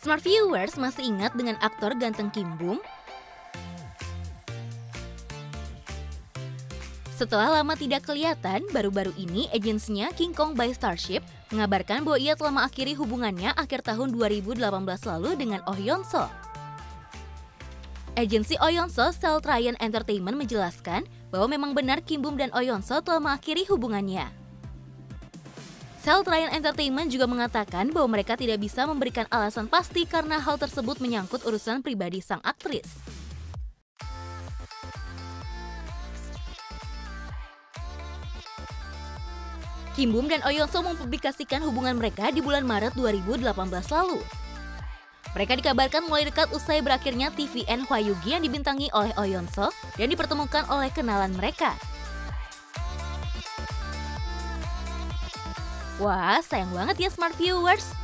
Smart viewers masih ingat dengan aktor ganteng Kim Bum? Setelah lama tidak kelihatan, baru-baru ini agensinya King Kong by Starship mengabarkan bahwa ia telah mengakhiri hubungannya akhir tahun 2018 lalu dengan Oh Yeon So. Agensi Oh Yeon So, Cell Trian Entertainment menjelaskan bahwa memang benar Kim Bum dan Oh Yeon So telah mengakhiri hubungannya. Cell Trian Entertainment juga mengatakan bahwa mereka tidak bisa memberikan alasan pasti karena hal tersebut menyangkut urusan pribadi sang aktris. Kim Bum dan Oh Yeon So mempublikasikan hubungan mereka di bulan Maret 2018 lalu. Mereka dikabarkan mulai dekat usai berakhirnya TVN Hwayugi yang dibintangi oleh Oh Yeon So dan dipertemukan oleh kenalan mereka. Wah, sayang banget ya Smart Viewers.